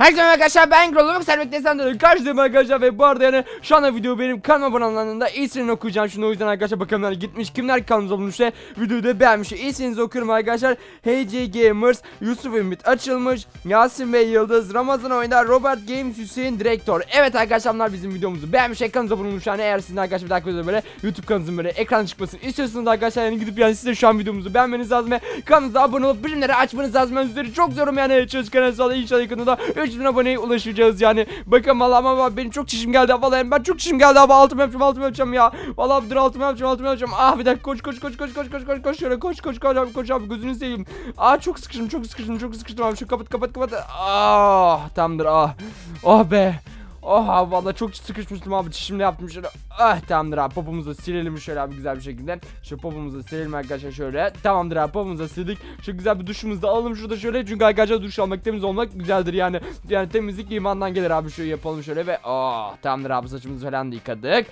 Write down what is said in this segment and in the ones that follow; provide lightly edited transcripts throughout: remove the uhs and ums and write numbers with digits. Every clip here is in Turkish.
Herkese merhaba arkadaşlar, ben Grolobok Servet'ten de karşıdayım arkadaşlar ve bu arada yani şu anda video benim kanalıma abone iyisini okuyacağım şunu, o yüzden arkadaşlar bakalım gitmiş kimler kanalımıza bulmuş ve videoyu da beğenmiş, iyisinizi okuyorum arkadaşlar. HC Gamers, Yusuf Ümit Açılmış, Yasin Bey Yıldız, Ramazan Oynar, Robert Games, Hüseyin Direktör. Evet arkadaşlar, bunlar bizim videomuzu beğenmiş, kanalımıza bulmuş. Yani eğer sizin arkadaşlar bir dakika videoda böyle YouTube kanalımızın böyle ekran çıkmasını istiyorsanız arkadaşlar, yani gidip yani size şu an videomuzu beğenmeniz lazım ve kanalımıza abone olup bildirimleri açmanız lazım. Ben sizleri çok zorum yani, çalışkan sağda inşallah yakında 3000 aboneye ulaşacağız yani. Bakın valla ama benim çok çişim geldi valla, yani ben çok çişim geldi ama altımı yapacağım ya. Valla dur, altımı yapacağım. Ah bir dakika, koş şöyle, koş abi, gözünü seveyim. Ah çok sıkıştım abi, şu kapat. Ah tamamdır, ah be. Oh vallahi çok sıkışmıştım abi, çişimle yaptım şöyle. Ah tamamdır abi, popumuzu silelim şöyle abi, güzel bir şekilde. Şu popumuzu silelim arkadaşlar şöyle. Tamamdır abi, popumuzu sildik. Şu güzel bir duşumuzu da alalım şurada şöyle. Çünkü arkadaşlar duş almak, temiz olmak güzeldir yani. Yani temizlik imandan gelir abi, şöyle yapalım şöyle ve tamamdır abi, saçımızı falan da yıkadık.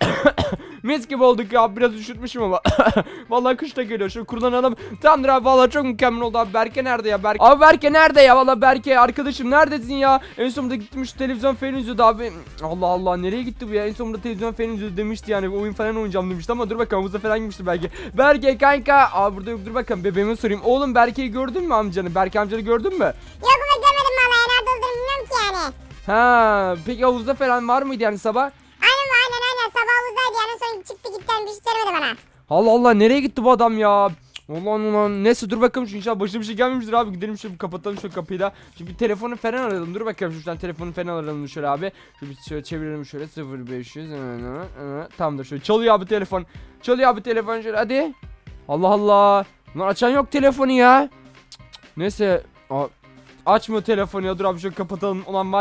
Mis gibi olduk ya, biraz üşütmüşüm ama. Vallahi kış da geliyor, şöyle kullanalım. Tamamdır abi, vallahi çok mükemmel oldu abi. Berke nerede ya? Abi Berke nerede ya? Vallahi Berke arkadaşım neredesin ya? En sonunda gitmiş televizyon falan izliyordu abi. Allah Allah, nereye gitti bu ya? En sonunda televizyon falan izliyordu demişti yani, oyun falan oynayacağım demişti ama dur bakalım, havuza falan gitmişti belki. Berke kanka. Burada yok, dur bakalım bebeğime sorayım. Oğlum Berke'yi gördün mü amcanı? Berke amcanı gördün mü? Yok ama görmedim vallahi, nerede olduğunu bilmiyorum ki yani. Ha, peki havuzda falan var mıydı yani sabah? Aynen sabah havuzdaydı yani, sonra çıktı gitti yani, bir şey söylemedi bana. Allah Allah, nereye gitti bu adam ya? Ulan neyse, dur bakalım şu, inşallah başına bir şey gelmemiştir abi. Gidelim şöyle, kapatalım şu kapıyı da. Şimdi bir telefonu falan arayalım, dur bakalım şuradan telefonu falan arayalım şöyle abi. Şöyle çevirelim şöyle, 0500. Tamamdır, şöyle çalıyor abi telefon şöyle, hadi. Allah Allah, lan açan yok telefonu ya. Neyse, açmıyor telefonu ya, dur abi şöyle kapatalım. Ulan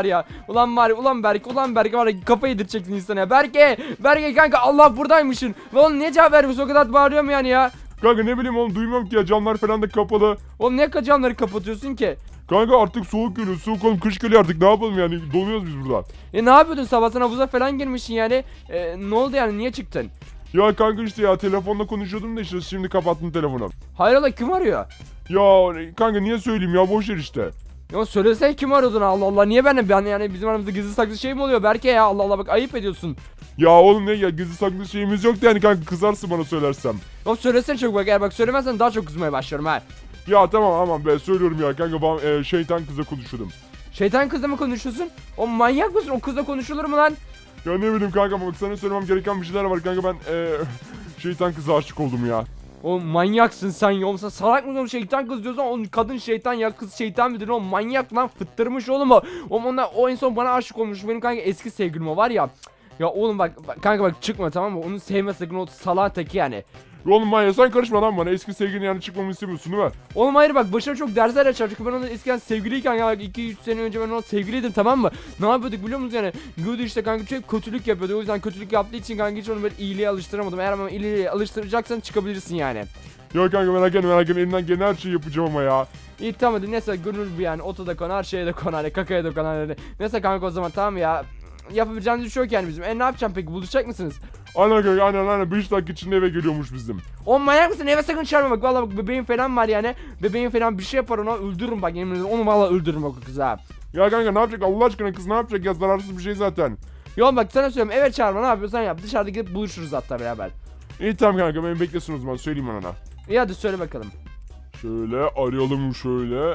Berke var ya, kafa yedireceksin insana ya. Berke kanka, Allah buradaymışsın. Ve oğlum niye cevap vermiyorsun, o kadar bağırıyorum yani ya. Kanka ne bileyim oğlum, duymuyorum ki ya, camlar falan da kapalı. Oğlum niye camları kapatıyorsun ki? Kanka artık soğuk geliyor, soğuk oğlum, kış geliyor artık, ne yapalım yani, donuyoruz biz burada. Ne yapıyordun sabah, sen havuza falan girmişsin yani. Ne oldu yani, niye çıktın? Ya kanka işte ya, telefonla konuşuyordum da işte şimdi kapattım telefonu. Hayrola, kim arıyor? Ya kanka niye söyleyeyim ya, boş ver işte. Ya söylesene, kim arıyordun, Allah Allah, niye ben yani bizim aramızda gizli saklı şey mi oluyor Berke ya, Allah Allah, bak ayıp ediyorsun. Ya oğlum ne ya, gizli saklı şeyimiz yoktu yani kanka, kızarsın bana söylersem. Ya söylesene çok, bak eğer bak söylemezsen daha çok kızmaya başlıyorum ha. Ya tamam aman be, söylüyorum ya kanka, ben şeytan kızla konuşuyordum. Şeytan kızla mı konuşuyorsun? O manyak mısın, o kızla konuşulur mu lan? Ya ne bileyim kanka, bak sana söylemem gereken bir şeyler var kanka, ben şeytan kıza aşık oldum ya. O manyaksın sen ya, oğlum sen salak mısın, şeytan kız diyorsan onun kadın şeytan ya, kız şeytan midir, o manyak lan, fıttırmış oğlum o. O en son bana aşık olmuş, benim kanka eski sevgilim o var ya. Ya oğlum bak kanka, bak çıkma tamam mı, onu sevme sakın, o salak teki yani. Oğlum ya sen karışma lan bana, eski sevgilin yani çıkmamı istemiyorsun değil mi? Oğlum hayır, bak başına çok dersler açar, çünkü ben onunla eskiden sevgiliyken ya, 2-3 sene önce ben onunla sevgiliydim tamam mı? Ne yapıyorduk biliyor musun yani? Gördü işte kanka, çok kötülük yapıyordu, o yüzden kötülük yaptığı için kanka hiç onu böyle iyiliğe alıştıramadım. Eğer ama iyiliğe alıştıracaksan çıkabilirsin yani. Yok kanka merak etme, elimden gelen her şeyi yapacağım ama ya. İyi tamam hadi, neyse gönül bu yani, ota da konar, şeye de konar, kakaya da konar hadi. Neyse kanka o zaman tamam ya, yapabileceğimiz bir şey yok yani bizim. Ne yapacağım peki, buluşacak mısınız? Aynen kanka, aynen 5 dakika içinde eve geliyormuş bizim. O manyak mısın, eve sakın çağırma bak, valla bak bebeğim falan var yani. Bebeğim falan bir şey yapar, ona öldürürüm bak, yemin ederim onu valla öldürürüm o kız ha. Ya kanka ne yapacak Allah aşkına, kız ne yapacak ya, zararsız bir şey zaten. Yo bak sana söylüyorum, eve çağırma, ne yapıyorsan yap, dışarıda gidip buluşuruz hatta beraber. İyi tamam kanka, beni beklesin o zaman, söyleyeyim ona. İyi hadi söyle bakalım. Şöyle arayalım şöyle.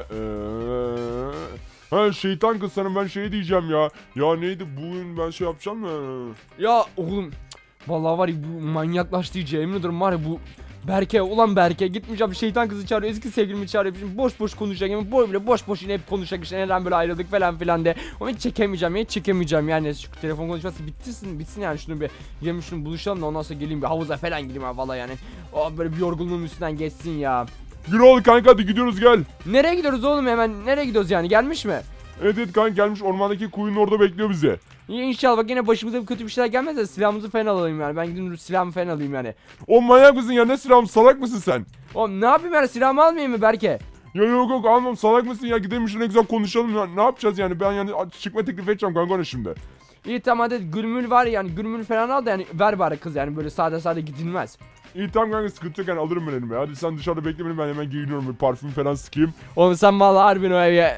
Ha şeytan kız, sana ben şey diyeceğim ya. Ya neydi bugün ben şey yapacağım mı? Ya oğlum vallahi var ya, bu manyaklaştı iyice, emin ederim var ya bu Berke, ulan Berke gitmeyeceğim, şeytan kızı çağırıyor, eski sevgilimi çağırıyor, şimdi boş konuşacak yani, böyle boş yine hep konuşacak işte, neden böyle ayrıldık falan filan de. Onu hiç çekemeyeceğim yani, şu telefon konuşması bitsin yani, şunu bir yemin, şunu buluşalım da ondan sonra geleyim bir havuza falan gideyim ha valla yani. Böyle bir yorgunluğum üstünden geçsin ya. Gürol kanka hadi gidiyoruz, gel. Nereye gidiyoruz oğlum, hemen nereye gidiyoruz yani, gelmiş mi? Evet kanka gelmiş, ormandaki kuyunun orada bekliyor bizi. İyi inşallah, bak yine başımıza bir kötü bir şeyler gelmez de silahımızı falan alayım yani, ben gideyim silahımı falan alayım yani. O manyak mısın ya, ne silahım, salak mısın sen? Oğlum ne yapayım yani, silahımı almayayım mı Berke? Ya yok almam, salak mısın ya, gidelim şuna güzel konuşalım ya, ne yapacağız yani, ben yani çıkma teklif edeceğim kanka ona şimdi. İyi tamam hadi, gülmül var yani, gülmül falan al da yani, ver bari kız yani, böyle sade gidilmez. İyi tamam kanka sıkıntı yok yani alırım ben elime. Hadi sen dışarıda bekle beni ben hemen giyiniyorum. Bir parfüm falan sıkayım. Oğlum sen vallahi harbin o evi.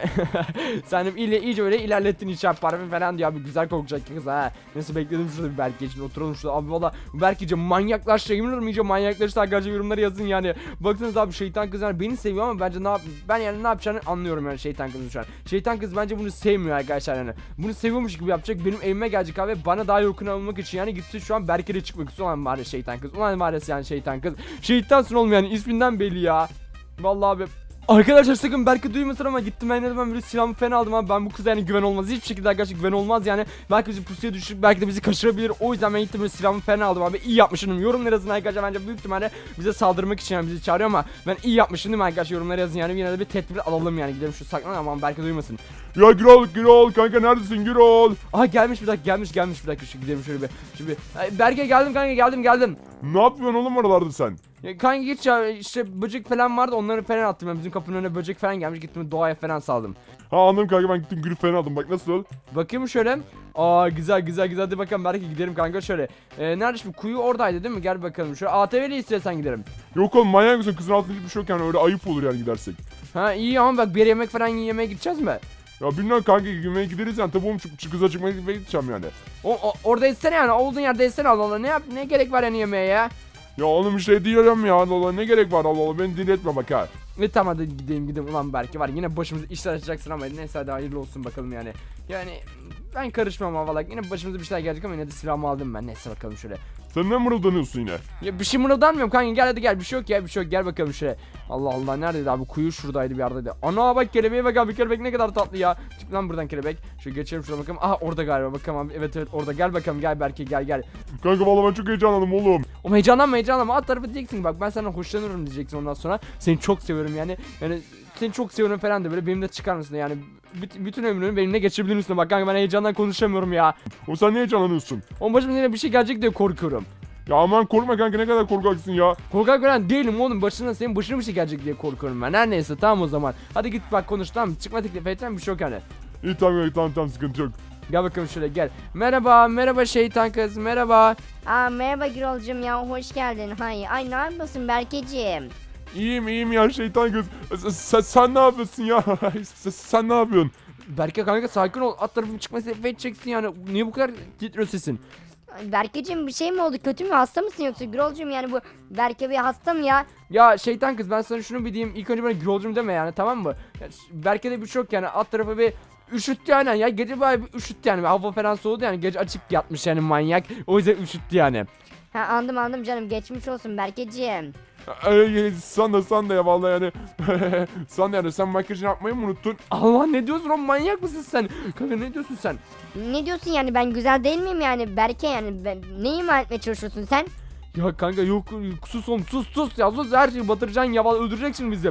Sen iyice öyle ilerlettin içer parfüm falan diyor abi, güzel kokacak kız ha. Nasıl bekledim şurada bir Berke için oturalım şurada abi, valla Berke iyice manyaklaştı, yemin iyice manyaklaştı arkadaşlar, yorumlara yazın yani. Baksanıza abi şeytan kız yani beni seviyor ama bence ben yani ne yapacağını anlıyorum yani şeytan kızın şu an. Şeytan kız bence bunu sevmiyor arkadaşlar yani. Bunu seviyormuş gibi yapacak, benim evime gelecek abi, bana daha yakın almak için yani gitti şu an Berke'yle çıkmak istiyor. Ulan var ya şeytan kız, ulan var ya yani şeytan kız. Şeytansın oğlum yani, isminden belli ya. Vallahi abi. Arkadaşlar sakın Berke duymasın ama gittim ben dedim, ben böyle silahımı fena aldım abi, ben bu kıza yani güven olmaz, hiçbir şekilde arkadaşlar güven olmaz yani, belki bizi pusuya düşürüp belki de bizi kaçırabilir, o yüzden ben gittim böyle silahımı fena aldım abi, iyi yapmışım yorumlara yazın arkadaşlar, bence büyük ihtimalle bize saldırmak için yani bizi çağırıyor ama ben iyi yapmışım değil mi arkadaşlar, yorumlara yazın yani, yine de bir tedbir alalım yani, gidelim şu saklanalım ama Berke duymasın. Ya Gürol kanka neredesin Gürol? Aha gelmiş bir dakika, gelmiş bir dakika, şu gidelim şöyle bir. Berke geldim kanka, geldim. Ne yapıyorsun oğlum oralarda sen? Ya kanka geç ya, işte böcek falan vardı, onları falan attım ben, bizim kapının önüne böcek falan gelmiş, gittim doğaya falan saldım. Ha anladım kanka, ben gittim gülü falan aldım, bak nasıl? Bakayım şöyle. Aa güzel hadi bakalım belki gidelim kanka şöyle. Nerede şimdi, kuyu oradaydı değil mi, gel bakalım şöyle ATV'li istiyorsan gidelim. Yok oğlum manyak mısın, kızın altında hiçbir şey yok yani, öyle ayıp olur yani gidersek. Ha iyi ama bak bir yemek falan yemeye gideceğiz mi? Ya bilmem kanka, yemeğe gideriz yani, tabi oğlum kıza çıkmaya gideceğim yani. Orada etsene yani, olduğun yerde etsene, Allah Allah, ne gerek var yani yemeğe ya? Ya oğlum işte diyorum ya, Allah Allah ne gerek var, Allah Allah beni dinletme bak ha. Tamam hadi gidelim ulan Berke, var yine başımıza işler açacaksın ama neyse hadi hayırlı olsun bakalım yani. Yani ben karışmam ama valla yine başımıza bir şeyler gelecek ama yine de silahımı aldım ben, neyse bakalım şöyle. Sen ne mırıldanıyorsun yine? Ya bir şey mırıldanmıyorum kanka, gel hadi gel, bir şey yok ya, bir şey yok, gel bakalım şöyle. Allah Allah neredeydi abi, kuyu şuradaydı bir yerdeydi. Ana bak kelebeğe bak abi, kelebek ne kadar tatlı ya. Çık lan buradan kelebek. Şöyle geçelim şuraya bakalım. Aha orada galiba, bakalım abi, evet orada, gel bakalım, gel Berke gel. Kanka vallahi ben çok heyecanlandım oğlum. O heyecanlanma, alt tarafı diyeceksin bak, ben senden hoşlanıyorum diyeceksin ondan sonra. Seni çok seviyorum yani seni çok seviyorum falan da böyle benimle çıkar mısın yani, bütün ömrünü benimle geçirebilir misin, bak kanka ben heyecandan konuşamıyorum ya. O sen niye heyecanlanıyorsun? O başıma yine bir şey gelecek diye korkuyorum. Ya aman korkma kanka, ne kadar korkaksın ya. Korkak falan değilim oğlum, senin başına bir şey gelecek diye korkuyorum ben. Her neyse tamam o zaman. Hadi git bak konuş, tamam çıkma teklif edeceğim, bir şey yok hani. İyi tamam sıkıntı yok. Gel bakalım şöyle gel. Merhaba şeytan kız, merhaba. Merhaba Gürol'cum ya, hoş geldin. Ay ne yapıyorsun Berkeciğim? İyiyim ya şeytan kız. Sen ne yapıyorsun ya? Sen ne yapıyorsun? Berke kanka sakin ol, alt tarafın çıkma teklif edeceksin yani. Niye bu kadar titriyor sesin? Berkeciğim bir şey mi oldu, kötü mü, hasta mısın yoksa Gürol'cum, yani bu Berke bir hasta mı ya? Ya şeytan kız, ben sana şunu bir diyeyim, ilk önce bana Gürol'cum deme yani, tamam mı? Ya, Berke'de bir şey yok yani, alt tarafı bir üşüttü yani ya, gece bayağı bir üşüttü yani, hava falan soğudu yani, gece açık yatmış yani manyak, o yüzden üşüttü yani. Anladım canım, geçmiş olsun Berkeciğim. Sen de ya vallahi yani. Sen makyajını yapmayı mı unuttun? Allah ne diyorsun oğlum, manyak mısın sen? Kanka ne diyorsun sen? Ne diyorsun yani, ben güzel değil miyim yani Berke, yani neyi ima etmeye çalışıyorsun sen? Ya kanka yok sus oğlum, sus ya, sus, her şeyi batıracaksın ya, vallahi öldüreceksin bizi.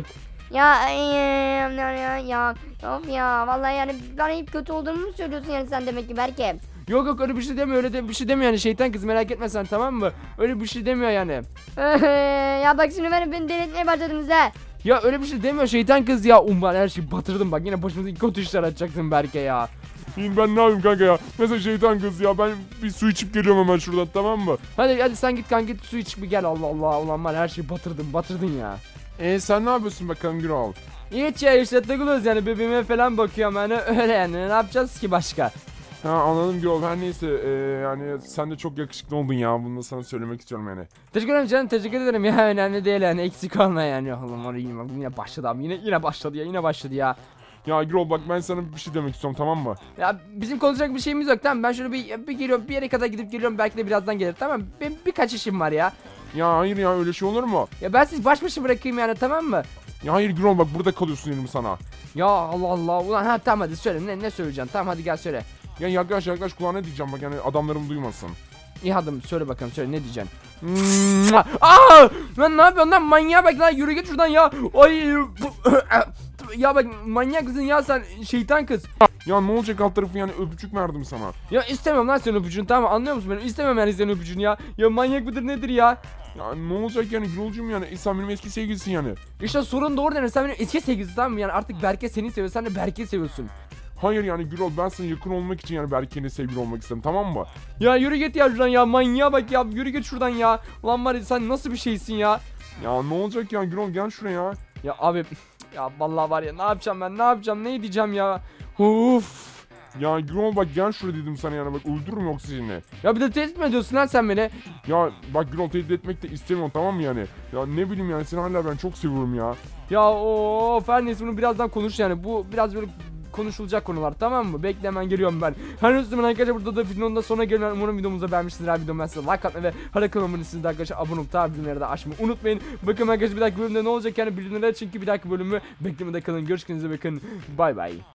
Ya of ya, vallahi yani bana hep kötü olduğumu mu söylüyorsun yani sen, demek ki Berke? Yok öyle bir şey demiyor, öyle de bir şey demiyor yani, şeytan kız merak etme sen, tamam mı? Öyle bir şey demiyor yani. Ya bak şimdi beni delirtmeye başladınız ha. Ya öyle bir şey demiyor şeytan kız ya, ben her şeyi batırdım bak, yine başımıza kötü işler açacaksın Berke ya. Ben ne yapayım kanka ya? Mesela şeytan kız ya, ben bir su içip geliyorum hemen şuradan, tamam mı? Hadi sen git kanka, git su iç bir gel, Allah Allah, ulan ben her şeyi batırdın ya. Sen ne yapıyorsun bakalım Gürol? Hiç ya, işte takılıyoruz yani, bebeğime falan bakıyorum yani, öyle yani, ne yapacağız ki başka? Ha anladım Gürol, her neyse yani sen de çok yakışıklı oldun ya, bunu da sana söylemek istiyorum yani. Teşekkür ederim canım, teşekkür ederim ya, önemli değil yani, eksik olma yani. Oğlum orayı yine başladı abi, yine başladı ya. Ya Gürol bak, ben sana bir şey demek istiyorum, tamam mı? Ya bizim konuşacak bir şeyimiz yok, tamam, ben şöyle bir geliyorum, bir yere kadar gidip geliyorum, belki de birazdan gelir, tamam, benim birkaç işim var ya. Ya hayır ya, öyle şey olur mu? Ya ben sizi baş başa bırakayım yani, tamam mı? Ya hayır Gürol, bak burada kalıyorsun yerim sana. Ya Allah Allah, ulan ha tamam hadi söyle, ne söyleyeceksin, tamam hadi gel söyle. Ya yaklaş kulağına diyeceğim bak, yani adamlarım duymasın. İyi hadi söyle bakalım, söyle, ne diyeceksin? Aa! Lan ne yapıyorsun lan, manyağa bak lan, yürü git şuradan ya. Ay ya bak, manyak kızın ya sen, şeytan kız. Ya ne olacak, alt tarafı yani öpücük verdim sana. Ya istemem lan senin öpücüğünü, tamam anlıyor musun beni? İstemem yani senin öpücüğünü ya. Ya manyak mıdır nedir ya? Ya ne olacak yani Gürol'cum, yani sen benim eski sevgilisin yani. İşte sorun doğru, yani sen benim eski sevgilisin, tamam mı? Yani artık Berke seni seviyor, sen de Berke'yi seviyorsun. Hayır yani Gürol, ben sana yakın olmak için yani Berke'yle sevgili olmak istedim, tamam mı? Ya yürü git ya şuradan ya, manyağa bak ya, yürü git şuradan ya. Ulan var ya, sen nasıl bir şeysin ya? Ya ne olacak ya Gürol, gel şuraya. Ya abi ya vallahi var ya, ne yapacağım ben, ne yapacağım, ne diyeceğim ya? Uf. Ya Gürol bak, gel şuraya dedim sana yani, bak öldürürüm yoksa seni. Ya bir de tehdit mi ediyorsun lan sen beni? Ya bak Gürol, tehdit etmek de istemiyorum, tamam mı yani? Ya ne bileyim yani, seni hala ben çok seviyorum ya. Ya of, her neyse, bunu birazdan konuş yani. Bu biraz böyle konuşulacak konular, tamam mı? Bekle, hemen geliyorum ben. Her neyse arkadaşlar, burada da videonun da sonuna geliyorum. Umarım videomuzu beğenmişsinizdir. Her videomu ben size like atmayı ve hala kanalıma siz de arkadaşlar abone olup tabi bildirimleri de açmayı unutmayın. Bakın arkadaşlar, bir dahaki bölümde ne olacak yani bildirimleri, çünkü bir dahaki bölümü beklemede kalın. Görüşürüz, bakın. Bay bay.